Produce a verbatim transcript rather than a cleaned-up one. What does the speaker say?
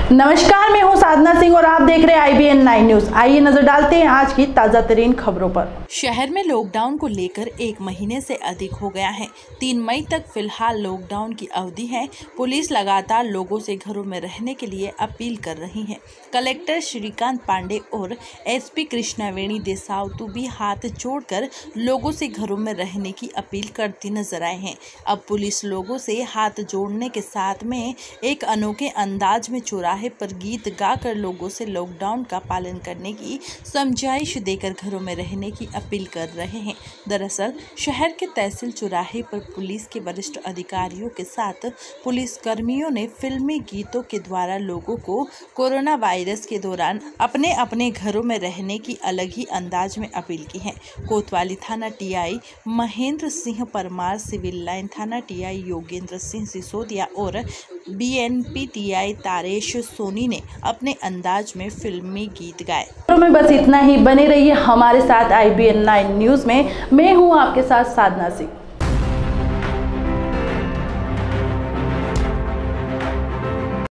नमस्कार, मैं हूं साधना सिंह और आप देख रहे हैं I B N nine news. आइए नजर डालते हैं आज की ताजा तरीन खबरों पर। शहर में लॉकडाउन को लेकर एक महीने से अधिक हो गया है। तीन मई तक फिलहाल लॉकडाउन की अवधि है। पुलिस लगातार लोगों से घरों में रहने के लिए अपील कर रही है। कलेक्टर श्रीकांत पांडे और एस पी कृष्णावेणी देसावतु भी हाथ जोड़कर लोगों से घरों में रहने की अपील करती नजर आए हैं। अब पुलिस लोगों से हाथ जोड़ने के साथ में एक अनोखे अंदाज में चौराहे पर गीत गाकर लोगों से लॉकडाउन का पालन करने की समझाइश देकर घरों में रहने की अपील कर रहे हैं। दरअसल शहर के तहसील चौराहे पर पुलिस के वरिष्ठ अधिकारियों के साथ पुलिस कर्मियों ने फिल्मी गीतों के द्वारा लोगों को कोरोना वायरस के दौरान अपने अपने घरों में रहने की अलग ही अंदाज में अपील की है। कोतवाली थाना T I Mahendra Singh Parmar, civil line थाना टी आई योगेंद्र सिंह सिसोदिया और B N P T I Taresh Soni ने अपने अंदाज में फिल्मी गीत गाए। तो में बस इतना ही। बने रहिए हमारे साथ I B N nine news में। मैं हूं आपके साथ साधना सिंह।